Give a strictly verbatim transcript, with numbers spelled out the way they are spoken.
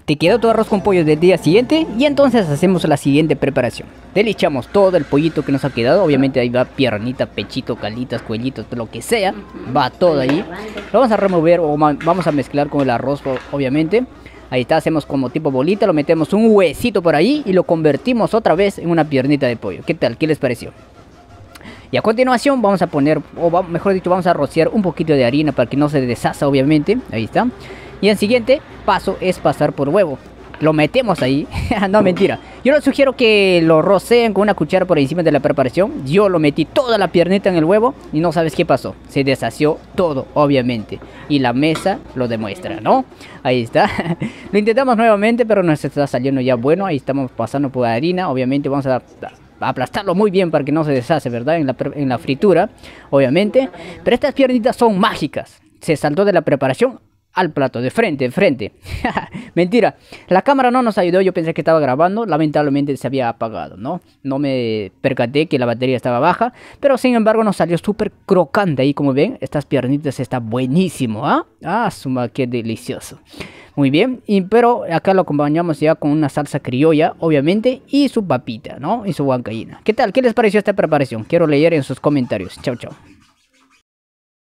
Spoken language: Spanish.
Te quedó tu arroz con pollo del día siguiente y entonces hacemos la siguiente preparación. Delichamos todo el pollito que nos ha quedado, obviamente ahí va piernita, pechito, calitas, cuellitos, lo que sea, va todo ahí. Lo vamos a remover o vamos a mezclar con el arroz, obviamente. Ahí está, hacemos como tipo bolita, lo metemos un huesito por ahí y lo convertimos otra vez en una piernita de pollo. ¿Qué tal? ¿Qué les pareció? Y a continuación vamos a poner, o mejor dicho, vamos a rociar un poquito de harina para que no se deshaga, obviamente. Ahí está. Y el siguiente paso es pasar por huevo. Lo metemos ahí. No, mentira. Yo les sugiero que lo roceen con una cuchara por encima de la preparación. Yo lo metí toda la piernita en el huevo y no sabes qué pasó. Se deshació todo, obviamente. Y la mesa lo demuestra, ¿no? Ahí está. Lo intentamos nuevamente, pero nos está saliendo ya bueno. Ahí estamos pasando por harina. Obviamente vamos a aplastarlo muy bien para que no se deshace, ¿verdad? En la, en la fritura, obviamente. Pero estas piernitas son mágicas. Se saltó de la preparación al plato, de frente, de frente. Mentira, la cámara no nos ayudó, yo pensé que estaba grabando, lamentablemente se había apagado, ¿no? No me percaté que la batería estaba baja, pero sin embargo nos salió súper crocante ahí, como ven, estas piernitas está buenísimo, ¿ah? Ah, suma, qué delicioso. Muy bien, y, pero acá lo acompañamos ya con una salsa criolla, obviamente, y su papita, ¿no? Y su huancaína. ¿Qué tal? ¿Qué les pareció esta preparación? Quiero leer en sus comentarios. Chao, chao.